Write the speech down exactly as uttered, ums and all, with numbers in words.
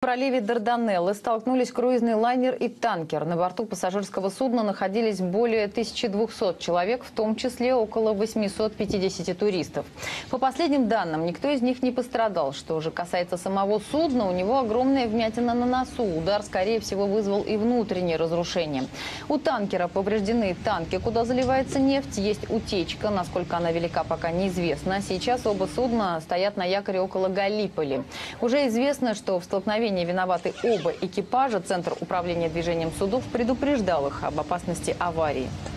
проливе Дарданеллы столкнулись круизный лайнер и танкер. На борту пассажирского судна находились более тысячи двухсот человек, в том числе около восьмисот пятидесяти туристов. По последним данным, никто из них не пострадал. Что же касается самого судна, у него огромная вмятина на носу. Удар, скорее всего, вызвал и внутренние разрушения. У танкера повреждены танки, куда заливается нефть. Есть утечка. Насколько она велика, пока неизвестно. Сейчас оба судна стоят на якоре около Галиполи. Уже известно, что в столкновении виноваты оба экипажа. Центр управления движением судов предупреждал их об опасности аварии.